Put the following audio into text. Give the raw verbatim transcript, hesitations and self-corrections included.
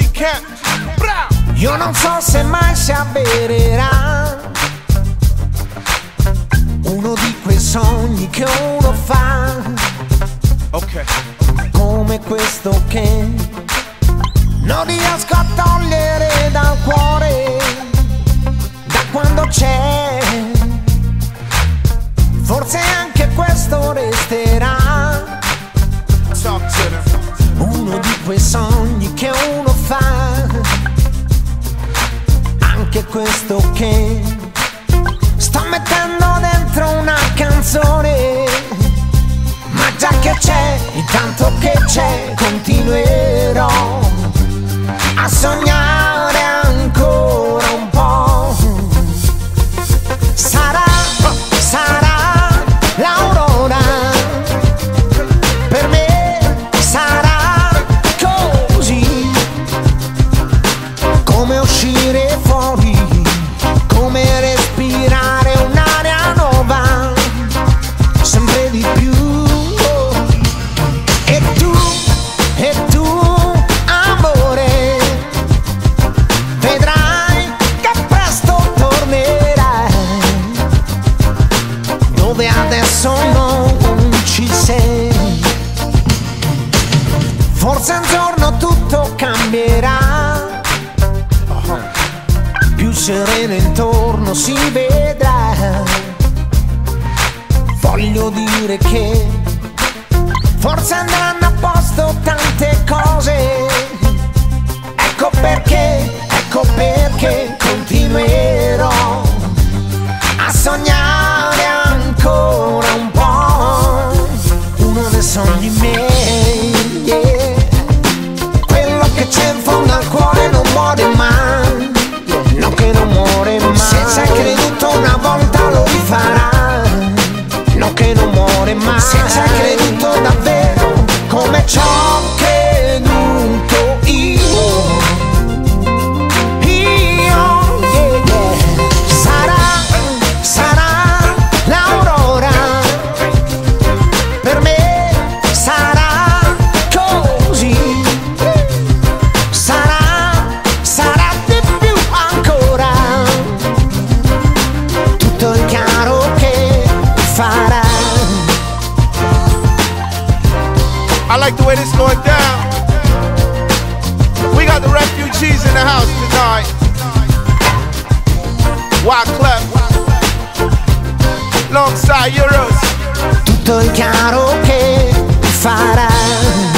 G-Camp. Io non so se mai si avvererà uno di quei sogni che uno fa, Ok. come questo che non riesco a togliere dal cuore da quando c'è. Forse anche questo resterà Talk to them. uno di quei sogni che uno fa, anche questo che sto mettendo dentro una canzone. Ma già che c'è, intanto che c'è, continuerò a sognare ancora un po'. Sarà, sarà l'aurora, per me sarà così, come uscire fuori, come respirare un'aria nuova, sempre di più. E tu, e tu, amore, vedrai che presto tornerai dove adesso non ci sei. Forse un giorno tutto cambierà, più sereno intorno si vedrà. Voglio dire che forse andranno a posto tante cose. Ecco perché, ecco perché continuerò a sognare ancora un po'. Uno dei sogni miei, yeah. Quello che c'è in fondo al cuore non muore mai, no, che non muore mai. Se ci hai creduto una volta lo rifarà, no, che non muore mai. Se ci hai creduto davvero come ci ho creduto io, io, yeah, yeah. Sarà, sarà l'aurora, per me sarà così, sarà, sarà di più ancora, tutto il chiaro che farà. I like the way this going down. We got the refugees in the house tonight. Wyclef, alongside Euros. Tutto il chiaro che farà.